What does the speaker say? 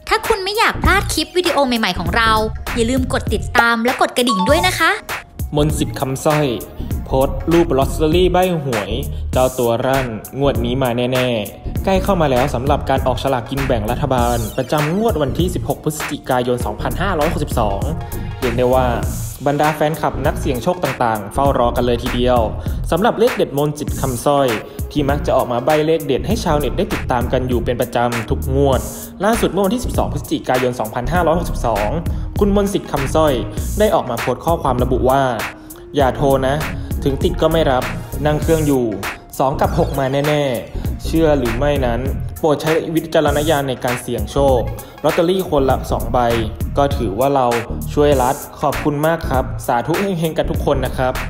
ถ้าคุณไม่อยากพลาดคลิปวิดีโอใหม่ๆของเราอย่าลืมกดติดตามและกดกระดิ่งด้วยนะคะมนต์สิทธิ์คำสร้อยโพสต์รูปลอตเตอรี่ใบ้หวยเจ้าตัวรั่นงวดนี้มาแน่ๆใกล้เข้ามาแล้วสำหรับการออกฉลากกินแบ่งรัฐบาลประจำงวดวันที่16พฤศจิกายน2562เรียกได้ว่าบรรดาแฟนคลับนักเสี่ยงโชคต่างๆเฝ้ารอกันเลยทีเดียวสำหรับเลขเด็ดมนต์สิทธิ์คำสร้อยที่มักจะออกมาใบ้เลขเด็ดให้ชาวเน็ตได้ติดตามกันอยู่เป็นประจำทุกงวดล่าสุดเมื่อวันที่12พฤศจิกายน2562คุณมนต์สิทธิ์คำสร้อยได้ออกมาโพสต์ข้อความระบุว่าอย่าโทรนะถึงติดก็ไม่รับนั่งเครื่องอยู่2กับ6มาแน่ๆเชื่อหรือไม่นั้นโปรดใช้วิจารณญาณในการเสี่ยงโชคลอตเตอรี่คนละ2ใบก็ถือว่าเราช่วยรัฐขอบคุณมากครับสาธุเฮงๆกันทุกคนนะครับ